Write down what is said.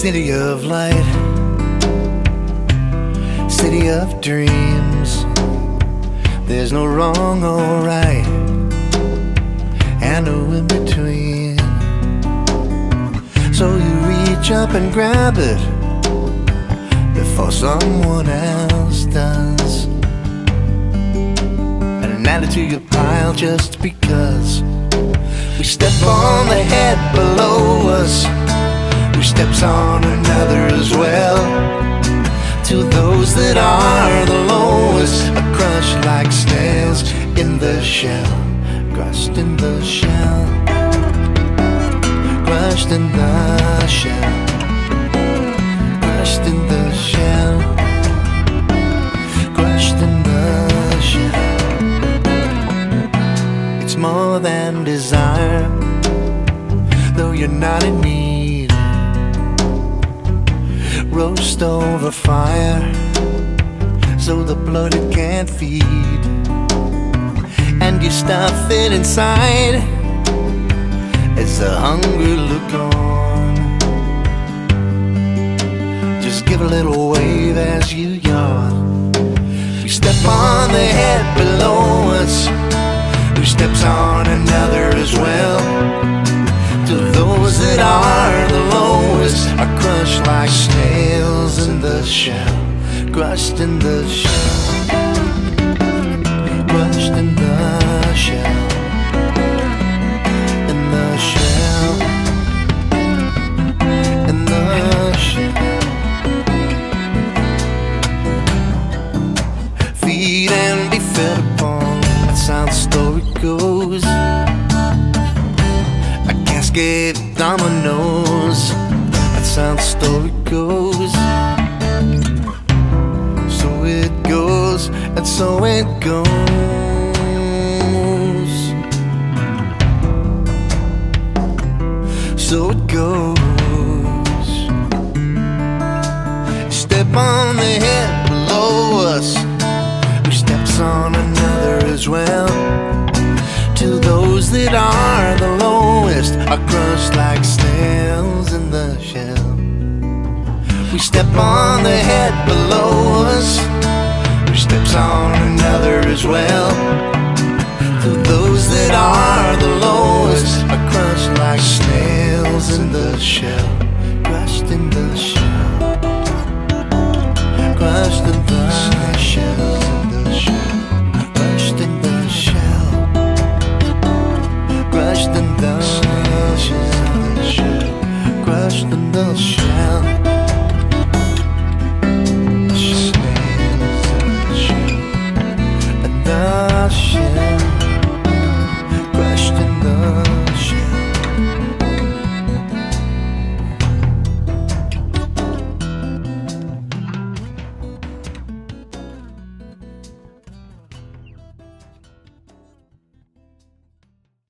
City of light, city of dreams. There's no wrong or right, and no in between. So you reach up and grab it before someone else does, and add it to your pile just because. We step on the head below us, who steps on another as well. To those that are the lowest, are crushed like snails in the shell, crushed in the shell, crushed in the shell, crushed in the shell, crushed in the shell. It's more than desire, though you're not in need. Roast over fire, so the blood it can't feed, and you stuff it inside as the hunger look on. Just give a little wave as you yawn. We step on the head below us, who steps on another as well. To those that are the lowest, are crushed like snails in the shell, crushed in the shell, crushed in the shell, in the shell, in the shell. Feed and be fed upon, that's how the story goes. Cascade of dominoes, that's how the story goes. So it goes, and so it goes. So it goes. Step on the head below us, who steps on another as well. To those that are the lowest, are crushed like snails in the shell. We step on the head below us, who steps on another as well. To those that are the lowest, are crushed like snails in the shell, crushed in the shell.